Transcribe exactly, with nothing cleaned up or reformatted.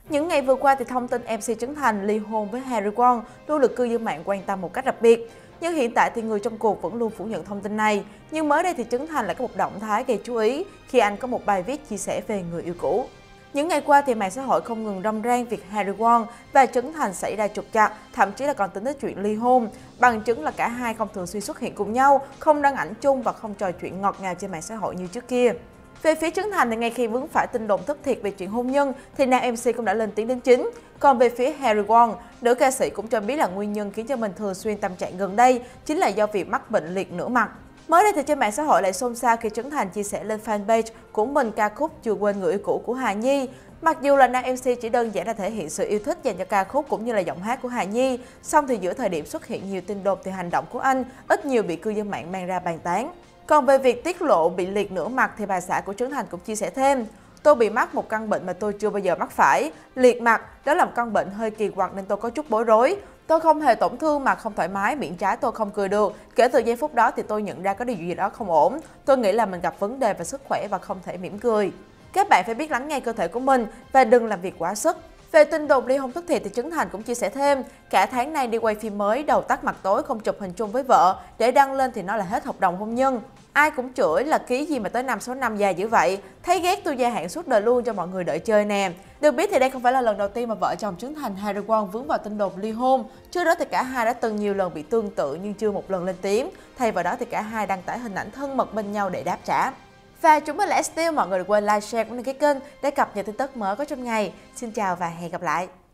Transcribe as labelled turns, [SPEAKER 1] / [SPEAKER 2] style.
[SPEAKER 1] Những ngày vừa qua thì thông tin em xê Trấn Thành ly hôn với Harry Won luôn được cư dân mạng quan tâm một cách đặc biệt. Nhưng hiện tại thì người trong cuộc vẫn luôn phủ nhận thông tin này. Nhưng mới đây thì Trấn Thành lại có một động thái gây chú ý khi anh có một bài viết chia sẻ về người yêu cũ. Những ngày qua thì mạng xã hội không ngừng râm ran việc Harry Won và Trấn Thành xảy ra trục trặc, thậm chí là còn tính đến chuyện ly hôn. Bằng chứng là cả hai không thường xuyên xuất hiện cùng nhau, không đăng ảnh chung và không trò chuyện ngọt ngào trên mạng xã hội như trước kia. Về phía Trấn Thành thì ngay khi vướng phải tin đồn thất thiệt về chuyện hôn nhân thì nam em xê cũng đã lên tiếng đính chính. Còn về phía Harry Won, nữ ca sĩ cũng cho biết là nguyên nhân khiến cho mình thường xuyên tâm trạng gần đây chính là do việc mắc bệnh liệt nửa mặt. Mới đây thì trên mạng xã hội lại xôn xao khi Trấn Thành chia sẻ lên fanpage của mình ca khúc Chưa quên người yêu cũ của Hà Nhi. Mặc dù là nam em xê chỉ đơn giản là thể hiện sự yêu thích dành cho ca khúc cũng như là giọng hát của Hà Nhi, song thì giữa thời điểm xuất hiện nhiều tin đồn thì hành động của anh ít nhiều bị cư dân mạng mang ra bàn tán. Còn về việc tiết lộ bị liệt nửa mặt thì bà xã của Trấn Thành cũng chia sẻ thêm. Tôi bị mắc một căn bệnh mà tôi chưa bao giờ mắc phải. Liệt mặt, đó là một căn bệnh hơi kỳ quặc nên tôi có chút bối rối. Tôi không hề tổn thương mà không thoải mái, miệng trái tôi không cười được. Kể từ giây phút đó thì tôi nhận ra có điều gì đó không ổn. Tôi nghĩ là mình gặp vấn đề về sức khỏe và không thể mỉm cười. Các bạn phải biết lắng nghe cơ thể của mình và đừng làm việc quá sức. Về tin đồn ly hôn thất thiệt thì Trấn Thành cũng chia sẻ thêm, cả tháng nay đi quay phim mới, đầu tắt mặt tối không chụp hình chung với vợ, để đăng lên thì nó là hết hợp đồng hôn nhân. Ai cũng chửi là ký gì mà tới năm sáu năm dài dữ vậy, thấy ghét tôi gia hạn suốt đời luôn cho mọi người đợi chơi nè. Được biết thì đây không phải là lần đầu tiên mà vợ chồng Trấn Thành Harry Won vướng vào tin đồn ly hôn. Trước đó thì cả hai đã từng nhiều lần bị tương tự nhưng chưa một lần lên tiếng. Thay vào đó thì cả hai đăng tải hình ảnh thân mật bên nhau để đáp trả. Và chúng mình là ét tê, mọi người đừng quên like, share cũng như cái kênh để cập nhật tin tức mới có trong ngày. Xin chào và hẹn gặp lại.